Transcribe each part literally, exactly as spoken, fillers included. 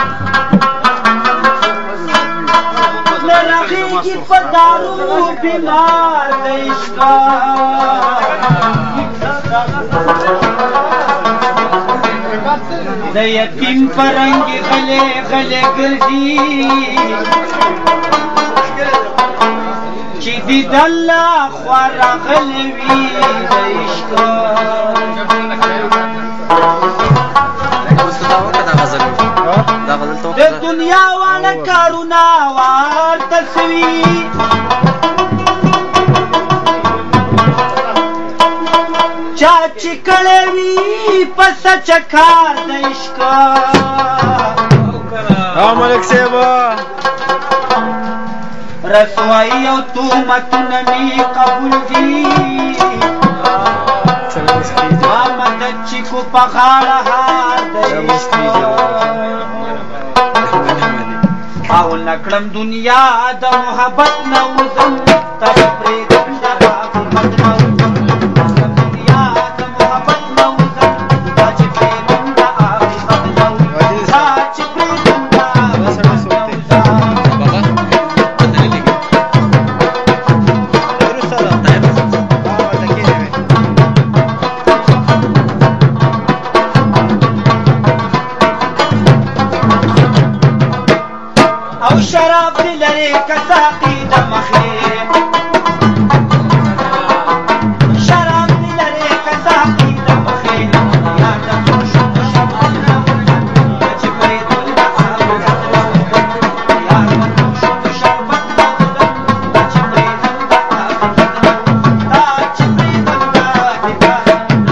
لرغیږي په دارو بیمار د عشقه د یتیم په رنګ غلې غلې ګرځي چې دې د الله خوا راغلی وي د عشقه د دنیا واړه کارونه ورته سوي چا چې کړی وي په سچه کار د عشقه ملک صاحب رسوایی او تهمتونه مې قبول دي ما مدد چې کو په غاړه هار د عشقه او نکړم دنیا د محبت نه وزم تر پرېږدم د حقیقت نه وزم دنیا د محبت نه وزم دا چې پرېږدم د حقیقت نه وزم دا چې پرېږدم د حقیقت نه وزم او شراب دی لري که ساقي د مخې شراب دی لري که ساقي د مخې یا د خوشو د شمعونه یا چې پرېږدم د حقیقت نه وزم یا د خوشو د شربت نه وزم دا چې پرېږدم د حقیقت نه وزم دا چې پرېږدم د حقیقت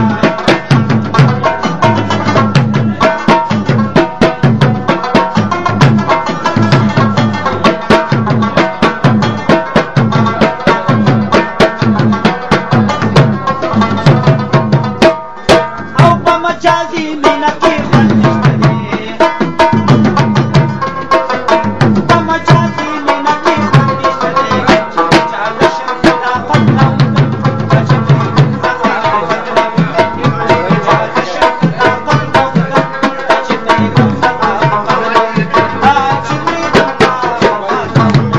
مجازي مينه کې خوند نشته دی په مجازي مينه کې خوند نشته دی چې چا له شر صداقت نه وزم دا چې پرېږدم د حقیقت نه وزم چا له شر صداقت نه وزم دا چې پرېږدم د حقیقت نه وزم دا چې پرېږدم د حقیقت نه وزم